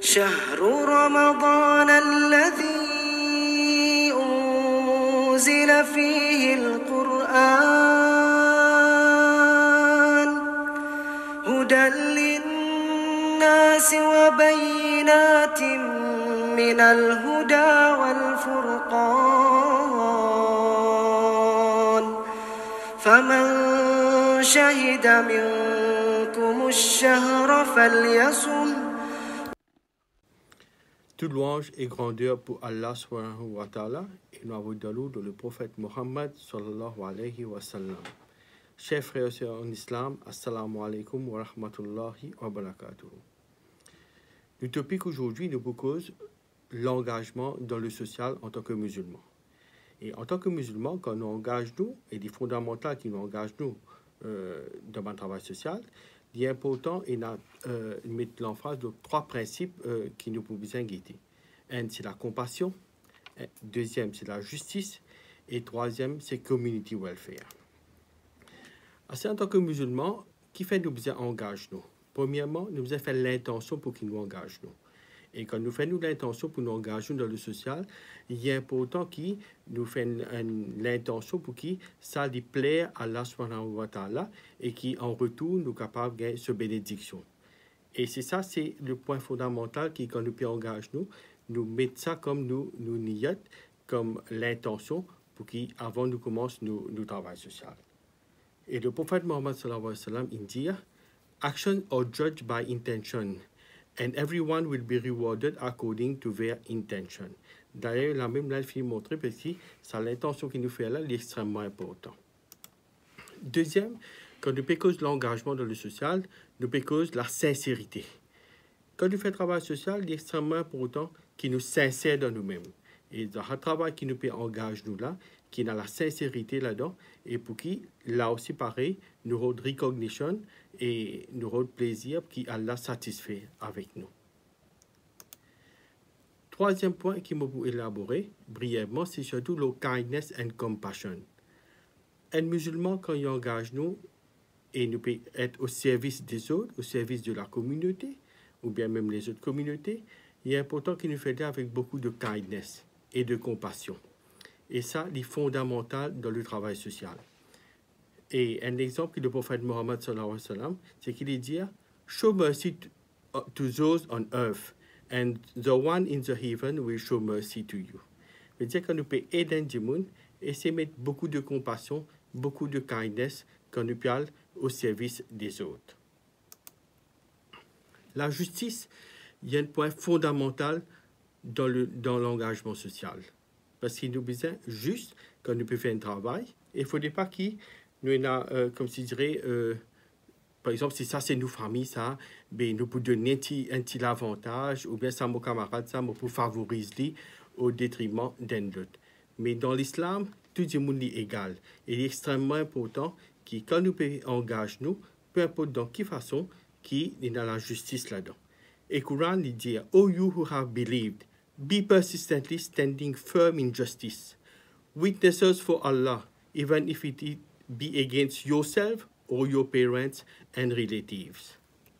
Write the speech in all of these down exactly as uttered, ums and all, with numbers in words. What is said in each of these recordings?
شهر رمضان الذي أنزل فيه القرآن هدى للناس وبينات من الهدى والفرقان فمن شهد منكم الشهر فليصم. Toute louange et grandeur pour Allah subhanahu wa ta'ala et nous avons dans le prophète Mohammed sallallahu alayhi wa sallam. Chers frères et sœurs en islam, assalamu alaikum wa rahmatullahi wa barakatuh. Le topic aujourd'hui nous propose l'engagement dans le social en tant que musulman. Et en tant que musulman, quand nous engageons nous, et des fondamentaux qui nous engagent nous euh, dans le travail social, il est important de euh, mettre l'emphase sur trois principes euh, qui nous pouvons guider. Un, c'est la compassion. Deuxième, c'est la justice. Et troisième, c'est community welfare. Alors, en tant que musulmans, qui fait nous engager nous? Premièrement, nous avons fait l'intention pour qu'il nous engage nous. Et quand nous faisons l'intention pour nous engager dans le social, il est important qu'il nous fasse l'intention pour que ça lui plaise à Allah subhanahu wa ta'ala et qu'en retour, nous sommes capables de gagner cette bénédiction. Et c'est ça, c'est le point fondamental qui, quand nous engageons nous, nous mettons ça comme nous, nous nions, comme l'intention pour qu'avant nous commençons nos, nos travail social. Et le prophète Mohammed sallallahu alayhi wa sallam, il dit, actions are judged by intention. And everyone will be rewarded according to their intention. D'ailleurs, la même là, il faut montrer parce que c'est l'intention qui nous fait là, c'est extrêmement important. Deuxième, quand nous pécons l'engagement dans le social, nous pécons la sincérité. Quand nous faisons travail social, il est extrêmement important qu'il nous sincère dans nous-mêmes. Et dans le travail qui nous peut engager nous là, qui a la sincérité là-dedans, et pour qui, là aussi pareil, nous avons recognition et nous avons plaisir qui Allah satisfait avec nous. Troisième point qui m'a élaboré brièvement, c'est surtout le kindness and compassion. Un musulman, quand il engage nous, et nous peut être au service des autres, au service de la communauté, ou bien même les autres communautés, il est important qu'il nous fait avec beaucoup de kindness et de compassion. Et ça, c'est fondamental dans le travail social. Et un exemple que le prophète Mohammed sallallahu alayhi wa sallam, c'est qu'il dit « Show mercy to, uh, to those on earth, and the one in the heaven will show mercy to you. » C'est-à-dire que nous pouvons aider les gens et c'est mettre beaucoup de compassion, beaucoup de kindness quand nous parlons au service des autres. La justice, il y a un point fondamental dans le dans l'engagement social. Parce qu'il nous besoin juste quand nous pouvons faire un travail. Il ne faudrait pas qu'il nous ait, euh, comme je dirais, euh, par exemple, si ça c'est nos familles, ça, ben, nous pouvons donner un petit, un petit avantage, ou bien ça, nos camarades, ça, nous pouvons favoriser au détriment d'un autre. Mais dans l'islam, tout le monde est égal. Il est extrêmement important que quand nous engageons nous, peu importe dans quelle façon, qu'il y a la justice là-dedans. Et le Coran il dit, "O you who have believed, be persistently standing firm in justice, witnesses for Allah, even if it be against yourself or your parents and relatives."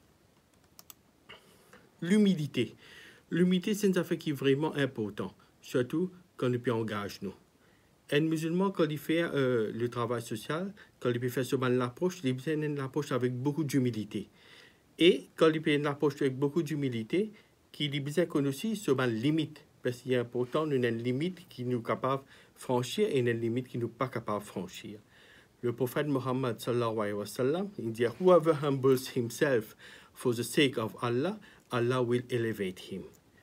L'humilité. L'humilité, c'est une affaire qui est vraiment important, surtout quand nous engageons nous. Un musulman, quand il fait euh, le travail social, quand il peut faire seulement l'approche, il fait une approche avec beaucoup d'humilité. Et quand il fait une approche avec beaucoup d'humilité, qu'il est besoin qu'on aussi seulement limite. Parce qu'il est important, nous avons une limite qui nous est capable de franchir et une limite qui nous n'est pas capable de franchir. Le prophète Mohammed sallallahu alayhi wa sallam, il dit « Whoever humbles himself for the sake of Allah, Allah will elevate him. »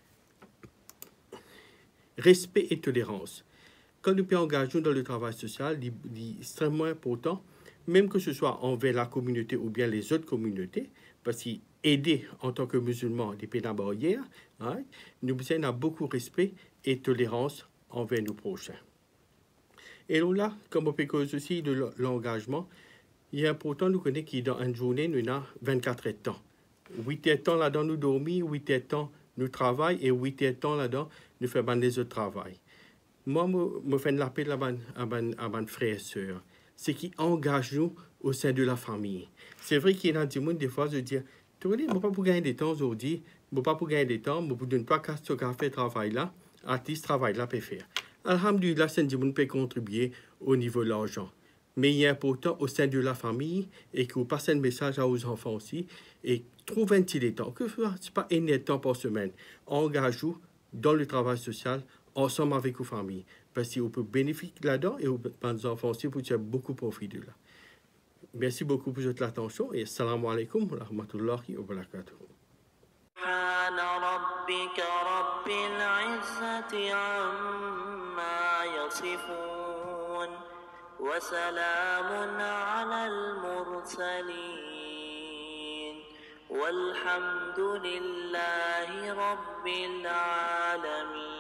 Respect et tolérance. Quand nous engageons dans le travail social, il est extrêmement important, même que ce soit envers la communauté ou bien les autres communautés, parce qu'aider en tant que musulman des pénales barrières, hein, nous besoin a beaucoup de respect et tolérance envers nos prochains. Et là, comme on peut cause aussi de l'engagement, il est important de connaître que dans une journée, nous avons vingt-quatre heures de temps. huit heures de temps là-dedans, nous dormons, huit heures de temps, nous travaillons, et huit heures de temps là-dedans, nous faisons les autres travail. Moi, je fais l'appel à mes frères et sœurs. C'est qui engage nous au sein de la famille. C'est vrai qu'il y a des gens, des fois, je dis, tu ne peux pas gagner des temps aujourd'hui, bon pas pour gagner du temps, mais pour ne pas casser ce café travail là, artiste travail là peut faire. Alhamdulillah, c'est du monde peut contribuer au niveau de l'argent. Mais il est important au sein de la famille et que vous passez un message à vos enfants aussi et trouvez un petit temps, que ce n'est pas un temps par semaine. Engagez-vous dans le travail social ensemble avec vos familles. Parce que vous pouvez bénéficier là-dedans et vos enfants aussi, vous avez beaucoup profit de là. Merci beaucoup pour votre attention et assalamu alaikum wa rahmatullahi wa barakatuh. سبحان ربك رب العزة عما يصفون وسلام على المرسلين والحمد لله رب العالمين.